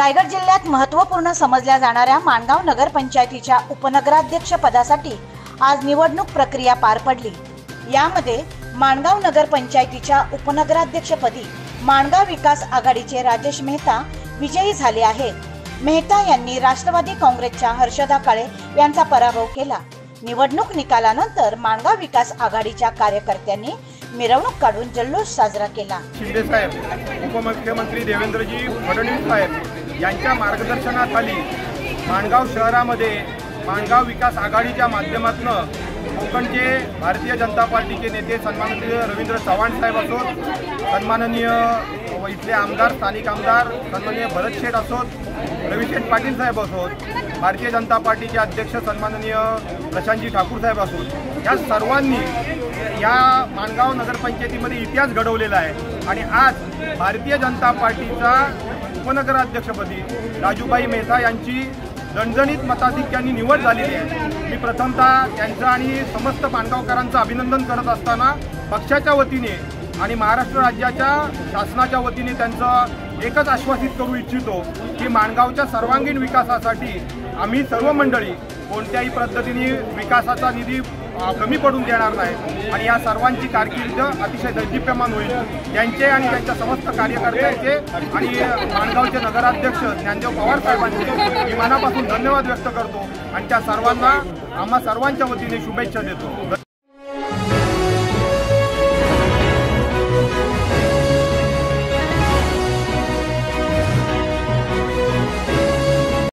रायगड जिल्ह्यात महत्त्वपूर्ण समजल्या जाणाऱ्या माणगाव नगरपंचायतीच्या उपनगराध्यक्ष पदासाठी आज निवडणूक प्रक्रिया पार पडली। यामध्ये माणगाव नगरपंचायतीच्या उपनगराध्यक्षपदी माणगाव विकास आघाडीचे राजेश मेहता विजयी झाले आहेत। मेहता यांनी राष्ट्रवादी काँग्रेसच्या हर्षदा काळे यांचा पराभव केला। निवडणूक निकालानंतर माणगाव विकास आघाडीच्या कार्यकर्त्यांनी मिरवणूक काढून जल्लोष साजरा केला। शिंदे साहेब, उपमुख्यमंत्री देवेंद्रजी फडणवीस साहेब यांच्या मार्गदर्शनाखाली माणगाव शहरामध्ये माणगाव विकास आघाडीच्या माध्यमातून कोकणचे भारतीय जनता पार्टीचे नेते सन्माननीय रवींद्र चव्हाण साहेब असोत, सन्माननीय इथले आमदार स्थानिक आमदार सन्माननीय भरत शेठ असोत, रविशेठ पाटील साहेब असोत, भारतीय जनता पार्टीचे अध्यक्ष सन्माननीय प्रशांतजी ठाकूर साहेब असोत, या सर्वांनी या माणगाव नगरपंचायतीमध्ये इतिहास घडवलेला आहे। आणि आज भारतीय जनता पार्टीचा उपनगराध्यक्षपदी राजूभाई मेहता यांची दणदणीत मताधिक्याने निवड झालेली आहे। मी प्रथमतः त्यांचं आणि समस्त माणगावकरांचं अभिनंदन करत असताना पक्षाच्या वतीने आणि महाराष्ट्र राज्याच्या शासनाच्या वतीने त्यांचं एकच आश्वासित करू इच्छितो की माणगावच्या सर्वांगीण विकासासाठी आम्ही सर्व मंडळी कोणत्याही पद्धतीने विकासाचा निधी कमी पडून देणार नाही आणि या सर्वांची कारकीर्द अतिशय दैदिप्यमान होईल। त्यांचे आणि त्यांच्या समस्त कार्यकर्त्यांचे आणि माणगावचे नगराध्यक्ष ज्ञानदेव पवार साहेबांचे मी मनापासून धन्यवाद व्यक्त करतो आणि त्या सर्वांना आम्हा सर्वांच्या वतीने शुभेच्छा देतो।